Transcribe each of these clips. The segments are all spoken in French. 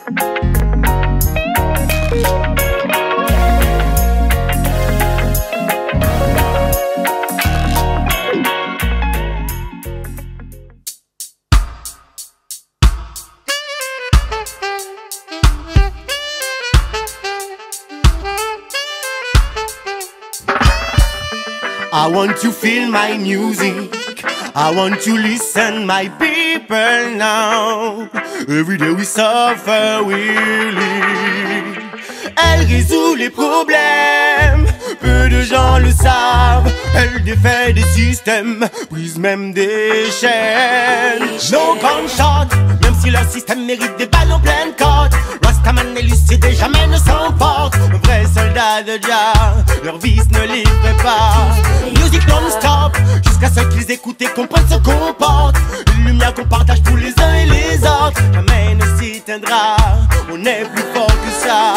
I want to feel my music. I want to listen my people now. Every day we suffer, we live. Elle résout les problèmes, peu de gens le savent. Elle défait des systèmes, brise même des chaînes. No gunshot, même si leur système mérite des balles en pleine côte. Rastaman est lucide et jamais ne s'emporte. Vrais soldats de Jah, leur vice ne les prépare. Musique non-stop, jusqu'à ce qu'ils écoutent et comprennent ce qu'on porte. Une lumière qu'on partage pour les uns et les autres. Jamais ne s'éteindra, on est plus fort que ça.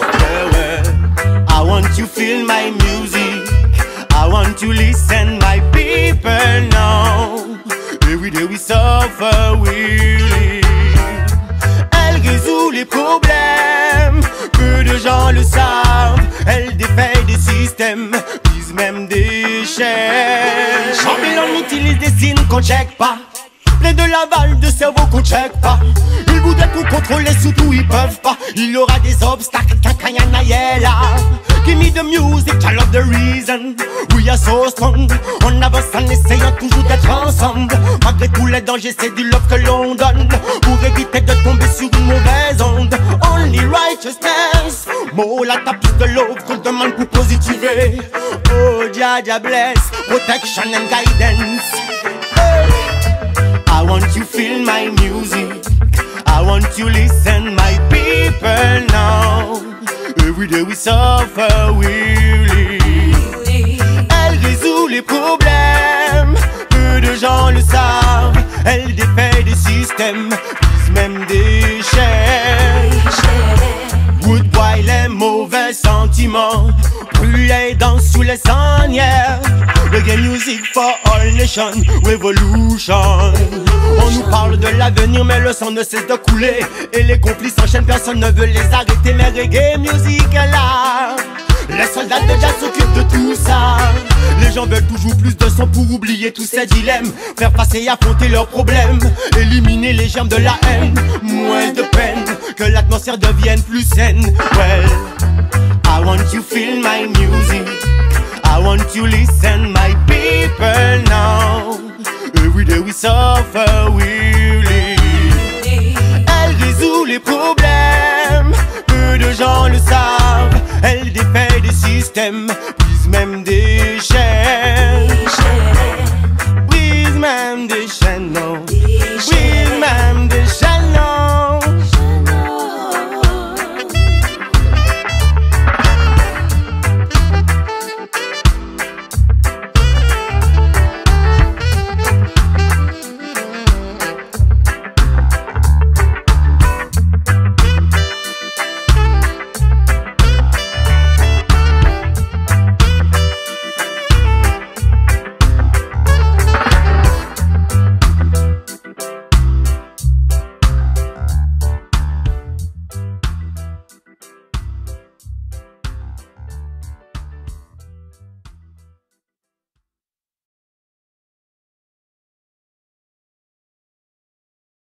I want to feel my music. I want to listen my people now. Every day we suffer, we live. Elle résout les problèmes, peu de gens le savent. Elle défait des systèmes, brise même des chaînes. Babylone utilise des signes qu'on check pas, plein de laval de cerveau qu'on check pas. Ils voudraient tout contrôler, surtout ils peuvent pas. Il y aura des obstacles, Kakayana. Give me the music, I love the reason. We are so strong. On avance en essayant toujours d'être ensemble. Malgré tous les dangers, c'est du love que l'on donne, pour éviter de tomber sur une mauvaise onde. Only righteousness. Mola t'as plus de love qu'on demande pour positiver. Oh, Jah bless, protection and guidance. I want to feel my music. I want to listen my people now. Every day we suffer, we live. Elle résout les problèmes, peu de gens le savent. Elle défait des systèmes, brise même des chaînes. Woodboy les mauvais sentiments, brûle les dents sous les sanières. Reggae music for all nations, revolution. On nous parle de l'avenir mais le sang ne cesse de couler. Et les complices s'enchaînent, personne ne veut les arrêter. Mais reggae music est là. Les soldats de Jah s'occupent de tout ça. Les gens veulent toujours plus de son pour oublier tous ces dilemmes. Faire face et affronter leurs problèmes, éliminer les germes de la haine. Moins de peine, que l'atmosphère devienne plus saine. Well, I want to feel my music. I want to listen my people now. Every day we suffer, we live. Elle résout les problèmes, peu de gens le savent. Elle défait des systèmes,